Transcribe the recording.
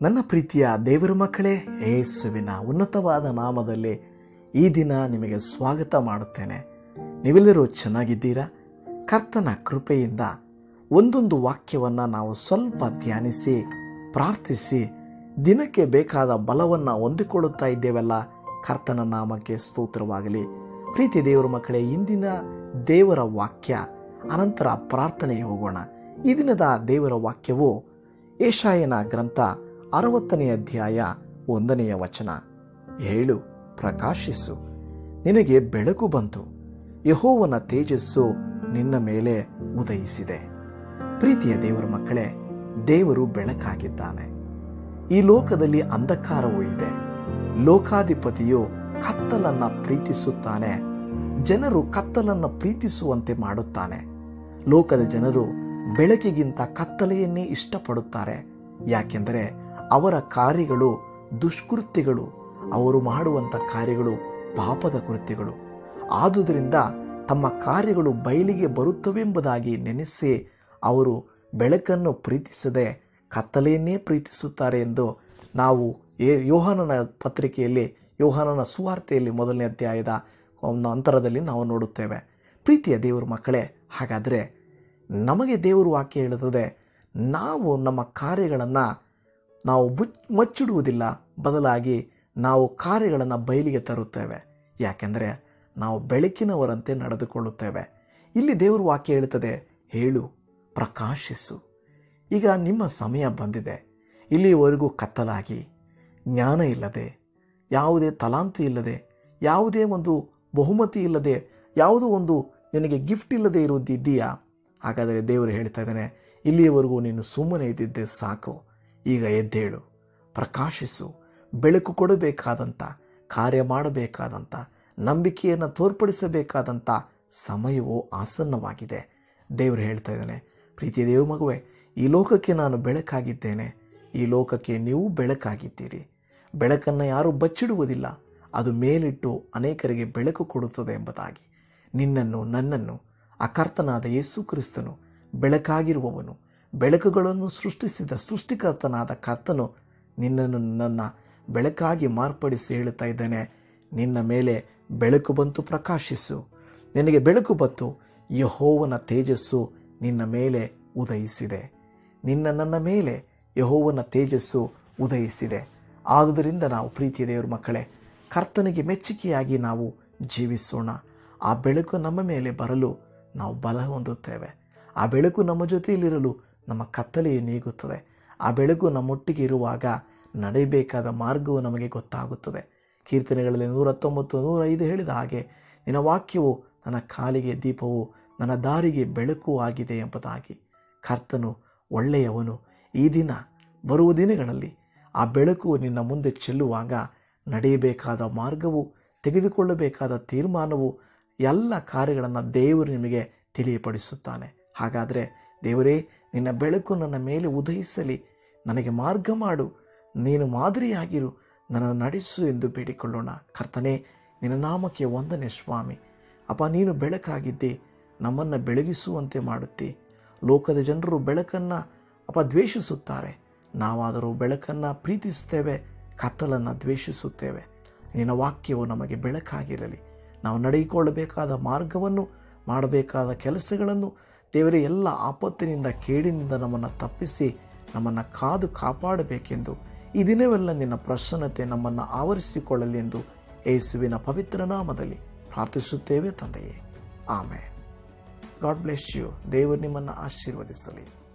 ನನ್ನ ಪ್ರೀತಿಯ ದೇವರ ಮಕ್ಕಳೇ, ಯೇಸುವಿನ ಉನ್ನತವಾದ ನಾಮದಲ್ಲಿ ಈ ದಿನ ನಿಮಗೆ ಸ್ವಾಗತ ಮಾಡುತ್ತೇನೆ. ನೀವೆಲ್ಲರೂ ಚೆನ್ನಾಗಿದ್ದೀರಾ? ಕರ್ತನ ಕೃಪೆಯಿಂದ ಒಂದೊಂದು ವಾಕ್ಯವನ್ನು ನಾವು ಸ್ವಲ್ಪ ಧ್ಯಾನಿಸಿ ಪ್ರಾರ್ಥಿಸಿ ದಿನಕ್ಕೆ ಬೇಕಾದ ಬಲವನ್ನು ಹೊಂದಿಕೊಳ್ಳುತ್ತಾ ಇದ್ದೇವಲ್ಲ. ಕರ್ತನ ನಾಮಕ್ಕೆ ಸ್ತೋತ್ರವಾಗಲಿ. ಪ್ರೀತಿ ದೇವರ ಮಕ್ಕಳೇ, ಇಂದಿನ ದೇವರ ವಾಕ್ಯ ಅನಂತರ ಪ್ರಾರ್ಥನೆಗೆ ಹೋಗೋಣ. ಈ ದಿನದ ದೇವರ ವಾಕ್ಯವು ಯೆಶಾಯನ ಗ್ರಂಥ 60ನೇ ಅಧ್ಯಾಯ 1ನೇ ವಚನ. ಹೇಳು, ಪ್ರಕಾಶಿಸು, ನಿನಗೆ ಬೆಳಕು ಬಂತು, ಯೆಹೋವನ ತೇಜಸ್ಸು ನಿನ್ನ ಮೇಲೆ ಉದಯಿಸಿದೆ. ಪ್ರೀತಿಯ ದೇವರ ಮಕ್ಕಳೇ, ದೇವರು ಬೆಳಕಾಗಿದ್ದಾನೆ. ಈ ಲೋಕದಲ್ಲಿ ಅಂಧಕಾರವೂ ಇದೆ. ಲೋಕಾಧಿಪತಿಯು ಕತ್ತಲನ್ನು ಪ್ರೀತಿಸುತ್ತಾನೆ. ಜನರು ಕತ್ತಲನ್ನು ಪ್ರೀತಿಸುವಂತೆ ಮಾಡುತ್ತಾನೆ. ಲೋಕದ ಜನರು ಬೆಳಕಿಗಿಂತ ಕತ್ತಲೆಯನ್ನೇ ಇಷ್ಟಪಡುತ್ತಾರೆ. ಯಾಕೆಂದರೆ ಅವರ ಕಾರ್ಯಗಳು ದುಷ್ಕೃತ್ಯಗಳು, ಅವರು ಮಾಡುವಂಥ ಕಾರ್ಯಗಳು ಪಾಪದ ಕೃತ್ಯಗಳು. ಆದುದರಿಂದ ತಮ್ಮ ಕಾರ್ಯಗಳು ಬಯಲಿಗೆ ಬರುತ್ತವೆಂಬುದಾಗಿ ನೆನೆಸಿ ಅವರು ಬೆಳಕನ್ನು ಪ್ರೀತಿಸದೆ ಕತ್ತಲೆಯನ್ನೇ ಪ್ರೀತಿಸುತ್ತಾರೆ ಎಂದು ನಾವು ಯೋಹಾನನ ಪತ್ರಿಕೆಯಲ್ಲಿ, ಯೋಹಾನನ ಸುವಾರ್ತೆಯಲ್ಲಿ 1ನೇ ಅಧ್ಯಾಯದ ಅಂತರದಲ್ಲಿ ನಾವು ನೋಡುತ್ತೇವೆ. ಪ್ರೀತಿಯ ದೇವರ ಮಕ್ಕಳೇ, ಹಾಗಾದರೆ ನಮಗೆ ದೇವರು ವಾಕ್ಯ ಹೇಳುತ್ತದೆ, ನಾವು ನಮ್ಮ ಕಾರ್ಯಗಳನ್ನು ನಾವು ಮಚ್ಚಿಡುವುದಿಲ್ಲ, ಬದಲಾಗಿ ನಾವು ಕಾರ್ಯಗಳನ್ನು ಬಯಲಿಗೆ ತರುತ್ತೇವೆ. ಯಾಕೆಂದರೆ ನಾವು ಬೆಳಕಿನವರಂತೆ ನಡೆದುಕೊಳ್ಳುತ್ತೇವೆ. ಇಲ್ಲಿ ದೇವರು ವಾಕ್ಯ ಹೇಳುತ್ತದೆ, ಹೇಳು, ಪ್ರಕಾಶಿಸು. ಈಗ ನಿಮ್ಮ ಸಮಯ ಬಂದಿದೆ. ಇಲ್ಲಿವರೆಗೂ ಕತ್ತಲಾಗಿ, ಜ್ಞಾನ ಇಲ್ಲದೆ, ಯಾವುದೇ ತಲಾಂತು ಇಲ್ಲದೆ, ಯಾವುದೇ ಒಂದು ಬಹುಮತಿ ಇಲ್ಲದೆ, ಯಾವುದೋ ಒಂದು ನಿನಗೆ ಗಿಫ್ಟ್ ಇಲ್ಲದೆ ಇರುವುದಿದೆಯಾ? ಹಾಗಾದರೆ ದೇವರು ಹೇಳ್ತಾ ಇದ್ದಾನೆ, ಇಲ್ಲಿಯವರೆಗೂ ನೀನು ಸುಮ್ಮನೆ ಇದ್ದಿದ್ದೆ ಸಾಕು. ಈಗ ಎದ್ದೇಳು, ಪ್ರಕಾಶಿಸು. ಬೆಳಕು ಕೊಡಬೇಕಾದಂಥ, ಕಾರ್ಯ ಮಾಡಬೇಕಾದಂಥ, ನಂಬಿಕೆಯನ್ನು ತೋರ್ಪಡಿಸಬೇಕಾದಂಥ ಸಮಯವು ಆಸನ್ನವಾಗಿದೆ. ದೇವರು ಹೇಳ್ತಾ ಇದ್ದಾನೆ, ಪ್ರೀತಿಯ ದೇವ ಮಗುವೆ, ಈ ಲೋಕಕ್ಕೆ ನಾನು ಬೆಳಕಾಗಿದ್ದೇನೆ, ಈ ಲೋಕಕ್ಕೆ ನೀವು ಬೆಳಕಾಗಿದ್ದೀರಿ. ಬೆಳಕನ್ನು ಯಾರೂ ಬಚ್ಚಿಡುವುದಿಲ್ಲ, ಅದು ಮೇಲಿಟ್ಟು ಅನೇಕರಿಗೆ ಬೆಳಕು ಕೊಡುತ್ತದೆ ಎಂಬುದಾಗಿ. ನಿನ್ನನ್ನು, ನನ್ನನ್ನು ಆ ಕರ್ತನಾದ ಯೇಸು ಕ್ರಿಸ್ತನು, ಬೆಳಕಾಗಿರುವವನು, ಬೆಳಕುಗಳನ್ನು ಸೃಷ್ಟಿಸಿದ ಸೃಷ್ಟಿಕರ್ತನಾದ ಕರ್ತನು ನಿನ್ನನ್ನು ನನ್ನ ಬೆಳಕಾಗಿ ಮಾರ್ಪಡಿಸಿ ಹೇಳುತ್ತಾ ಇದ್ದಾನೆ, ನಿನ್ನ ಮೇಲೆ ಬೆಳಕು ಬಂತು, ಪ್ರಕಾಶಿಸು. ನಿನಗೆ ಬೆಳಕು ಬಂತು, ಯೆಹೋವನ ತೇಜಸ್ಸು ನಿನ್ನ ಮೇಲೆ ಉದಯಿಸಿದೆ. ನನ್ನ ಮೇಲೆ ಯೆಹೋವನ ತೇಜಸ್ಸು ಉದಯಿಸಿದೆ. ಆದುದರಿಂದ ನಾವು ಪ್ರೀತಿಯ ದೇವರ ಮಕ್ಕಳೇ, ಕರ್ತನಿಗೆ ಮೆಚ್ಚುಗೆಯಾಗಿ ನಾವು ಜೀವಿಸೋಣ. ಆ ಬೆಳಕು ನಮ್ಮ ಮೇಲೆ ಬರಲು ನಾವು ಬಲ ಹೊಂದುತ್ತೇವೆ. ಆ ಬೆಳಕು ನಮ್ಮ ಜೊತೆಯಲ್ಲಿರಲು ನಮ್ಮ ಕತ್ತಲೆಯೇ ನೀಗುತ್ತದೆ. ಆ ಬೆಳಕು ನಮ್ಮೊಟ್ಟಿಗೆ ಇರುವಾಗ ನಡೆಯಬೇಕಾದ ಮಾರ್ಗವು ನಮಗೆ ಗೊತ್ತಾಗುತ್ತದೆ. ಕೀರ್ತನೆಗಳಲ್ಲಿ 119, 105 ಹೇಳಿದ ಹಾಗೆ, ನಿನ್ನ ವಾಕ್ಯವು ನನ್ನ ಕಾಲಿಗೆ ದೀಪವು, ನನ್ನ ದಾರಿಗೆ ಬೆಳಕು ಆಗಿದೆ ಎಂಬುದಾಗಿ. ಕರ್ತನು ಒಳ್ಳೆಯವನು. ಈ ದಿನ ಬರುವ ದಿನಗಳಲ್ಲಿ ಆ ಬೆಳಕು ನಿನ್ನ ಮುಂದೆ ಚೆಲ್ಲುವಾಗ ನಡೆಯಬೇಕಾದ ಮಾರ್ಗವು, ತೆಗೆದುಕೊಳ್ಳಬೇಕಾದ ತೀರ್ಮಾನವು, ಎಲ್ಲ ಕಾರ್ಯಗಳನ್ನು ದೇವರು ನಿಮಗೆ ತಿಳಿಯಪಡಿಸುತ್ತಾನೆ. ಹಾಗಾದರೆ ದೇವರೇ, ನಿನ್ನ ಬೆಳಕು ನನ್ನ ಮೇಲೆ ಉದಯಿಸಲಿ, ನನಗೆ ಮಾರ್ಗ ಮಾಡು, ನೀನು ಮಾದರಿಯಾಗಿರು, ನನ್ನನ್ನು ನಡೆಸು ಎಂದು ಬೇಡಿಕೊಳ್ಳೋಣ. ಕರ್ತನೇ, ನಿನ್ನ ನಾಮಕ್ಕೆ ವಂದನೆ ಸ್ವಾಮಿ. ಅಪ್ಪ, ನೀನು ಬೆಳಕಾಗಿದ್ದೆ, ನಮ್ಮನ್ನು ಬೆಳಗಿಸುವಂತೆ ಮಾಡುತ್ತಿ. ಲೋಕದ ಜನರು ಬೆಳಕನ್ನು ದ್ವೇಷಿಸುತ್ತಾರೆ, ನಾವಾದರೂ ಬೆಳಕನ್ನು ಪ್ರೀತಿಸುತ್ತೇವೆ, ಕತ್ತಲನ್ನು ದ್ವೇಷಿಸುತ್ತೇವೆ. ನಿನ್ನ ವಾಕ್ಯವು ನಮಗೆ ಬೆಳಕಾಗಿರಲಿ. ನಾವು ನಡೆಯಿಕೊಳ್ಳಬೇಕಾದ ಮಾರ್ಗವನ್ನು, ಮಾಡಬೇಕಾದ ಕೆಲಸಗಳನ್ನು ದೇವರೇ ಎಲ್ಲ ಆಪತ್ತಿನಿಂದ, ಕೇಡಿನಿಂದ ನಮ್ಮನ್ನು ತಪ್ಪಿಸಿ ನಮ್ಮನ್ನು ಕಾದು ಕಾಪಾಡಬೇಕೆಂದು ಈ ದಿನವೆಲ್ಲ ನಿನ್ನ ಪ್ರಸನ್ನತೆ ನಮ್ಮನ್ನು ಆವರಿಸಿಕೊಳ್ಳಲಿ ಎಂದು ಯೇಸುವಿನ ಪವಿತ್ರ ನಾಮದಲ್ಲಿ ಪ್ರಾರ್ಥಿಸುತ್ತೇವೆ ತಂದೆಯೇ, ಆಮೇನ್. God bless you. ದೇವರು ನಿಮ್ಮನ್ನು ಆಶೀರ್ವದಿಸಲಿ.